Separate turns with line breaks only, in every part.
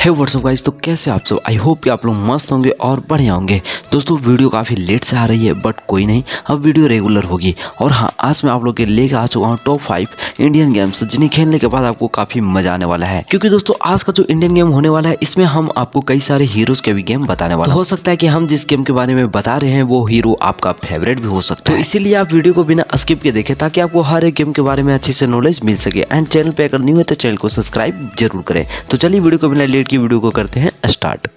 हे WhatsApp guys, तो कैसे आप सब। आई होप कि आप लोग मस्त होंगे और बढ़िया होंगे। दोस्तों वीडियो काफ़ी लेट से आ रही है बट कोई नहीं, अब वीडियो रेगुलर होगी। और हाँ, आज मैं आप लोग के लेकर आ चुका हूँ टॉप 5 इंडियन गेम्स जिन्हें खेलने के बाद आपको काफ़ी मजा आने वाला है। क्योंकि दोस्तों आज का जो इंडियन गेम होने वाला है इसमें हम आपको कई सारे हीरोज के भी गेम बताने वाले हैं। तो हो सकता है कि हम जिस गेम के बारे में बता रहे हैं वो हीरो आपका फेवरेट भी हो सकता है। तो इसीलिए आप वीडियो को बिना स्किप के देखें ताकि आपको हर एक गेम के बारे में अच्छे से नॉलेज मिल सके। एंड चैनल पे अगर न्यू है तो चैनल को सब्सक्राइब जरूर करें। तो चलिए वीडियो को बिना लेट की वीडियो को करते हैं स्टार्ट।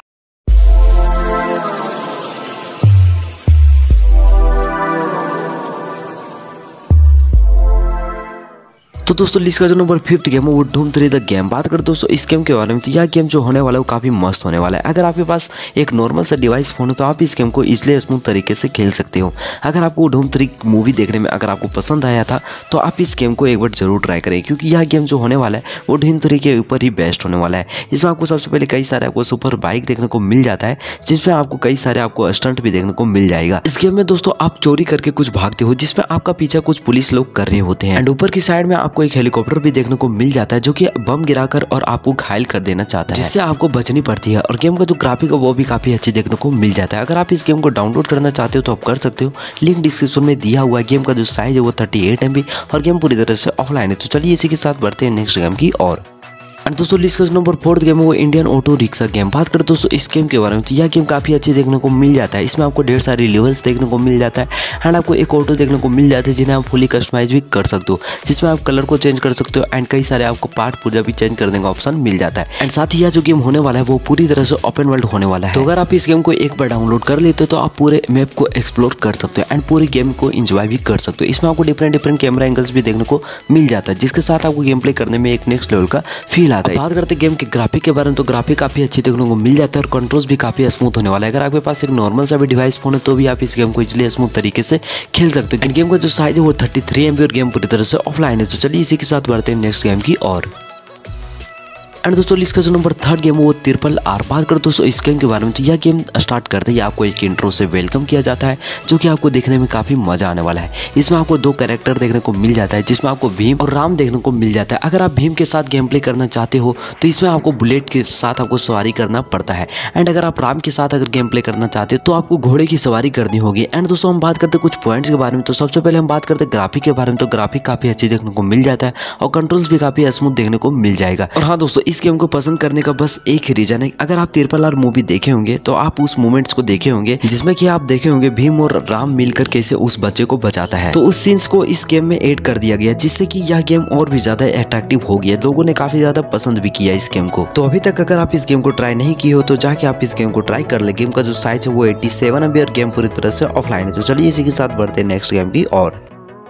तो दोस्तों लिस्ट का जो नंबर 5 गेम है वो धूम 3 द गेम। बात करें दोस्तों इस गेम के बारे में तो यह गेम जो होने वाला है वो काफ़ी मस्त होने वाला है। अगर आपके पास एक नॉर्मल सा डिवाइस फोन है तो आप इस गेम को इजली स्मूथ तरीके से खेल सकते हो। अगर आपको धूम 3 मूवी देखने में अगर आपको पसंद आया था तो आप इस गेम को एक बार जरूर ट्राई करें, क्योंकि यह गेम जो होने वाला है वो धूम 3 के ऊपर ही बेस्ट होने वाला है। इसमें आपको सबसे पहले कई सारे आपको सुपर बाइक देखने को मिल जाता है, जिसमें आपको कई सारे आपको स्टंट भी देखने को मिल जाएगा। इस गेम में दोस्तों आप चोरी करके कुछ भागते हो, जिसमें आपका पीछा कुछ पुलिस लोग कर रहे होते हैं। एंड ऊपर की साइड में आपको एक हेलीकॉप्टर भी देखने को मिल जाता है जो कि बम गिराकर और आपको घायल कर देना चाहता है, जिससे आपको बचनी पड़ती है। और गेम का जो ग्राफिक है वो भी काफी अच्छे देखने को मिल जाता है। अगर आप इस गेम को डाउनलोड करना चाहते हो तो आप कर सकते हो, लिंक डिस्क्रिप्शन में दिया हुआ है। गेम का जो साइज है वो 38 MB और गेम पूरी तरह से ऑफलाइन है। तो चलिए इसी के साथ बढ़ते हैं नेक्स्ट गेम की ओर। एंड दोस्तों लिस्ट का नंबर 4 गेम है वो इंडियन ऑटो रिक्शा गेम। बात करें दोस्तों इस गेम के बारे में तो यह गेम काफी अच्छे देखने को मिल जाता है। इसमें आपको ढेर सारे लेवल्स देखने को मिल जाता है एंड आपको एक ऑटो देखने को मिल जाता है जिन्हें आप फुली कस्टमाइज भी कर सकते हो, जिसमें आप कलर को चेंज कर सकते हो एंड कई सारे आपको पार्ट पूजा भी चेंज करने का ऑप्शन मिल जाता है। एंड साथ ही यह जो गेम होने वाला है वो पूरी तरह से ओपन वर्ल्ड होने वाला है। तो अगर आप इस गेम को एक बार डाउनलोड कर लेते हो तो आप पूरे मैप को एक्सप्लोर कर सकते हो एंड पूरी गेम को एंजॉय भी कर सकते हो। इसमें आपको डिफरेंट कैमरा एंगल्स भी देखने को मिल जाता है, जिसके साथ आपको गेम प्ले करने में एक नेक्स्ट लेवल का फील आता है। बात करते गेम के ग्राफिक के बारे में तो ग्राफिक काफी अच्छी देखने को मिल जाता है और कंट्रोल्स भी काफी स्मूथ होने वाला है। अगर आपके पास एक नॉर्मल सा भी डिवाइस फोन है तो भी आप इस गेम को इजीली स्मूथ तरीके से खेल सकते हो। गेम का जो साइज है वो 33 MB और गेम पूरी तरह से ऑफलाइन है। तो चलिए इसी के साथ बढ़ते हैं नेक्स्ट गेम की ओर। एंड दोस्तों लिस्ट का जो नंबर 3 गेम है वो RRR। बात करें दोस्तों इस गेम के बारे में तो यह गेम स्टार्ट करते ही आपको एक इंट्रो से वेलकम किया जाता है जो कि आपको देखने में काफी मजा आने वाला है। इसमें आपको 2 कैरेक्टर देखने को मिल जाता है, जिसमें आपको भीम और राम देखने को मिल जाता है। अगर आप भीम के साथ गेम प्ले करना चाहते हो तो इसमें आपको बुलेट के साथ आपको सवारी करना पड़ता है। एंड अगर आप राम के साथ अगर गेम प्ले करना चाहते हो तो आपको घोड़े की सवारी करनी होगी। एंड दोस्तों हम बात करते कुछ पॉइंट्स के बारे में तो सबसे पहले हम बात करते ग्राफिक के बारे में। तो ग्राफिक काफी अच्छी देखने को मिल जाता है और कंट्रोल्स भी काफी स्मूथ देखने को मिल जाएगा। और हाँ दोस्तों इस गेम को पसंद करने का बस एक ही रीजन है, अगर आप RRR मूवी देखे होंगे तो आप उस मोमेंट्स को देखे होंगे जिसमें कि आप देखे होंगे भीम और राम मिलकर कैसे उस बच्चे को बचाता है। तो उस सीन्स को इस गेम में ऐड कर दिया गया, जिससे कि यह गेम और भी ज्यादा अट्रैक्टिव हो गया। लोगों ने काफी ज्यादा पसंद भी किया इस गेम को। तो अभी तक अगर आप इस गेम को ट्राई नहीं किए हो तो जाके आप इस गेम को ट्राई कर ले। गेम का जो साइज है वो 87 MB और गेम पूरी तरह से ऑफलाइन है। तो चलिए इसी के साथ बढ़ते हैं नेक्स्ट गेम की ओर।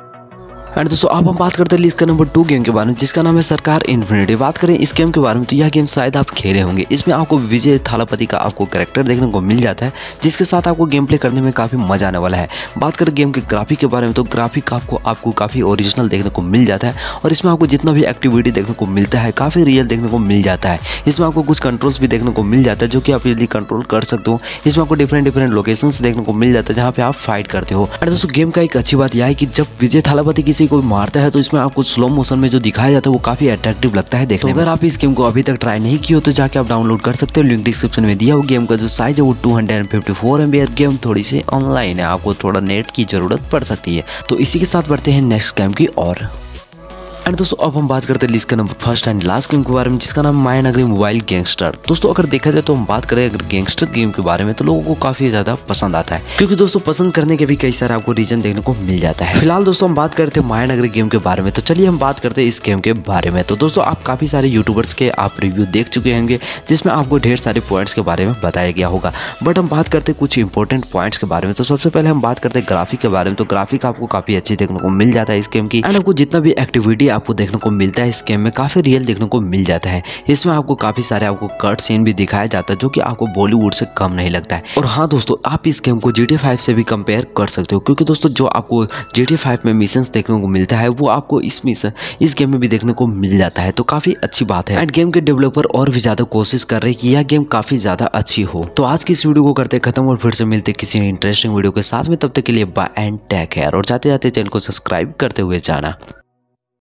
एंड दोस्तों अब हम बात करते हैं लिस्ट का नंबर 2 गेम के बारे में, जिसका नाम है सरकार इन्फिनिटी। बात करें इस गेम के बारे में तो यह गेम शायद आप खेले होंगे। इसमें आपको विजय थालापति का आपको कैरेक्टर देखने को मिल जाता है, जिसके साथ आपको गेम प्ले करने में काफी मजा आने वाला है। बात करें गेम के ग्राफिक के बारे में तो ग्राफिक आपको काफी ओरिजिनल देखने को मिल जाता है और इसमें आपको जितना भी एक्टिविटी देखने को मिलता है काफी रियल देखने को मिल जाता है। इसमें आपको कुछ कंट्रोल्स भी देखने को मिल जाता है जो कि आप इजीली कंट्रोल कर सकते हो। इसमें आपको डिफरेंट लोकेशन देखने को मिल जाता है जहाँ पे आप फाइट करते हो। एंड दोस्तों गेम का एक अच्छी बात यह है कि जब विजय थालापति किसी को मारता है तो इसमें आपको स्लो मोशन में जो दिखाया जाता है वो काफी अट्रैक्टिव लगता है देखने में। अगर आप इस गेम को अभी तक ट्राई नहीं किए हो तो जाके आप डाउनलोड कर सकते हो, लिंक डिस्क्रिप्शन में दिया हो। गेम का जो साइज है वो 254 MB और गेम थोड़ी सी ऑनलाइन है, आपको थोड़ा नेट की जरूरत पड़ सकती है। तो इसी के साथ बढ़ते हैं नेक्स्ट गेम की ओर। एंड दोस्तों अब हम बात करते हैं लिस्ट का नंबर 1 एंड लास्ट गेम के बारे में, जिसका नाम मायानगरी मोबाइल गैंगस्टर। दोस्तों अगर देखा जाए तो हम बात करें अगर गैंगस्टर गेम के बारे में तो लोगों को काफी ज्यादा पसंद आता है, क्योंकि दोस्तों पसंद करने के भी कई सारे आपको रीजन देखने को मिल जाता है। फिलहाल दोस्तों हम बात करते हैं मायानगरी गेम के बारे में। तो चलिए हम बात करते हैं इस गेम के बारे में। तो दोस्तों आप काफी सारे यूट्यूबर्स के आप रिव्यू देख चुके होंगे जिसमें आपको ढेर सारे पॉइंट्स के बारे में बताया गया होगा, बट हम बात करते हैं कुछ इंपॉर्टेंट पॉइंट्स के बारे में। तो सबसे पहले हम बात करते हैं ग्राफिक के बारे में। तो ग्राफिक आपको काफी अच्छी देखने को मिल जाता है इस गेम की एंड आपको जितना भी एक्टिविटी आपको देखने को मिलता है इस गेम में काफी रियल देखने को मिल जाता है। इसमें आपको काफी सारे आपको कट सीन भी दिखाया जाता है जो कि आपको बॉलीवुड से कम नहीं लगता है। और हाँ दोस्तों आप इस गेम को GTA 5 से भी कंपेयर कर सकते हो, क्योंकि दोस्तों जो आपको GTA 5 में मिशंस देखने को मिलता है वो आपको इस गेम में भी देखने को मिल जाता है। तो काफी अच्छी बात है एंड गेम के डेवलपर और भी ज्यादा कोशिश कर रहे हैं कि यह गेम काफी ज्यादा अच्छी हो। तो आज की इस वीडियो को करते खत्म और फिर से मिलते किसी इंटरेस्टिंग वीडियो के साथ में। तब तक के लिए बाय एंड टेक केयर और जाते जाते चैनल को सब्सक्राइब करते हुए जाना।